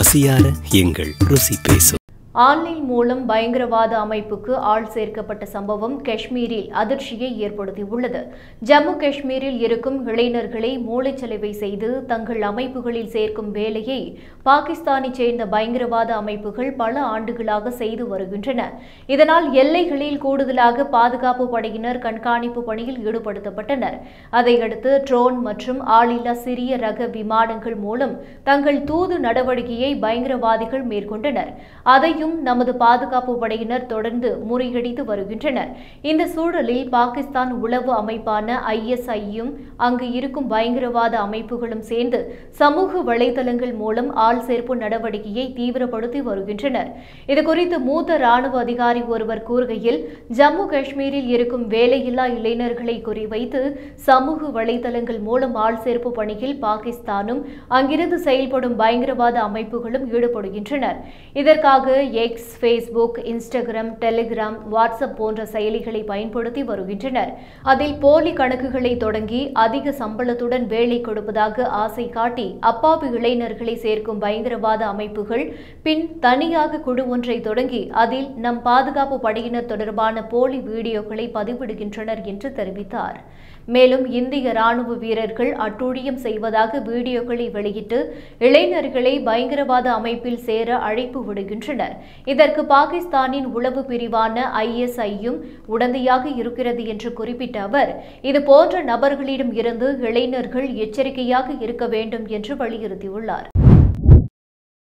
பசியார எங்கள் ருசி பேசும். ஆன்லைன் மூலம் பயங்கரவாத அமைப்புக்கு ஆள் சேர்க்கப்பட்ட சம்பவம் காஷ்மீரில் அதிர்ச்சியை ஏற்படுத்தியுள்ளது. ஜம்மு காஷ்மீரில் இருக்கும் இளைஞர்களை மூளைச்சலவை செய்து தங்கள் அமைப்புகளில் சேர்க்கும் வேலையை பாகிஸ்தானைச் சேர்ந்த பயங்கரவாத அமைப்புகள் பல ஆண்டுகளாக செய்து வருகின்றன. இதனால் எல்லைகளில் கூடுதலாக பாதுகாப்பு படையினர் கண்காணிப்பு பணியில் ஈடுபடுத்தப்பட்டனர். அதையடுத்து ட்ரோன் மற்றும் ஆளில்லா சிறிய ரக விமானங்கள் மூலம் தங்கள் தூது நடவடிக்கையை பயங்கரவாதிகள் மேற்கொண்டனர். அதையும் நமது பாதுகாப்பு படையினர் தொடர்ந்து முறியடித்து வருகின்றனர். இந்த சூழலில் பாகிஸ்தான் உளவு அமைப்பான ISIயும் அங்கு இருக்கும் பயங்கரவாத அமைப்புகளும் சேர்ந்து சமூக வலைதளங்கள் மூலம் ஆள் சேர்ப்பு நடவடிக்கையை தீவிரப்படுத்தி வருகின்றனர். இதுகுறித்து மூத்த ராணுவ அதிகாரி ஒருவர் கூறுகையில், ஜம்மு காஷ்மீரில் இருக்கும் வேலையில்லா இளைஞர்களை குறிவைத்து சமூக வலைதளங்கள் மூலம் ஆள் சேர்ப்பு பணியில் பாகிஸ்தானும் அங்கிருந்து செயல்படும் பயங்கரவாத அமைப்புகளும் ஈடுபடுகின்றனர். இதற்காக X, Facebook, Instagram, Telegram, WhatsApp போன்ற செயலிகளை பயன்படுத்தி வருகின்றனர். அதில் போலி கணக்குகளை தொடங்கி அதிக சம்பளத்துடன் வேலை கொடுப்பதாக ஆசை காட்டி அப்பாவி இளைஞர்களை சேர்க்கும் பயங்கரவாத அமைப்புகள் பின் தனியாக குழு ஒன்றை தொடங்கி அதில் நம் பாதுகாப்பு படையினர் தொடர்பான போலி வீடியோக்களை பதிவிடுகின்றனர் என்று தெரிவித்தார். மேலும் இந்திய ராணுவ வீரர்கள் அட்டூழியம் செய்வதாக வீடியோக்களை வெளியிட்டு இளைஞர்களை பயங்கரவாத அமைப்பில் சேர அழைப்பு விடுகின்றனர். இதற்கு பாகிஸ்தானின் உளவு பிரிவான ISIயும் உடந்தையாக இருக்கிறது என்று குறிப்பிட்ட அவர், இதுபோன்ற நபர்களிடம் இருந்து இளைஞர்கள் எச்சரிக்கையாக இருக்க வேண்டும் என்று வலியுறுத்தியுள்ளார்.